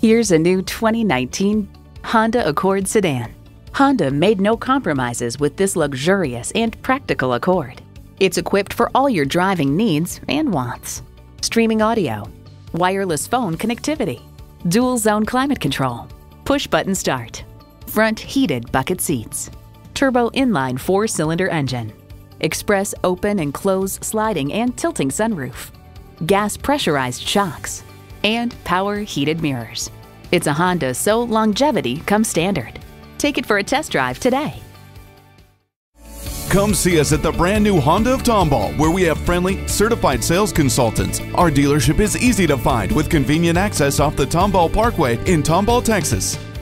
Here's a new 2019 Honda Accord sedan. Honda made no compromises with this luxurious and practical Accord. It's equipped for all your driving needs and wants. Streaming audio, wireless phone connectivity, dual zone climate control, push button start, front heated bucket seats, turbo inline 4-cylinder engine, express open and close sliding and tilting sunroof, gas pressurized shocks, and power heated mirrors. It's a Honda, so longevity comes standard. Take it for a test drive today. Come see us at the brand new Honda of Tomball, where we have friendly, certified sales consultants. Our dealership is easy to find with convenient access off the Tomball Parkway in Tomball, Texas.